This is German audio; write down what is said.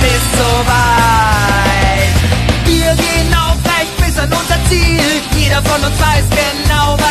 ist soweit. Wir gehen aufrecht bis an unser Ziel. Jeder von uns weiß genau,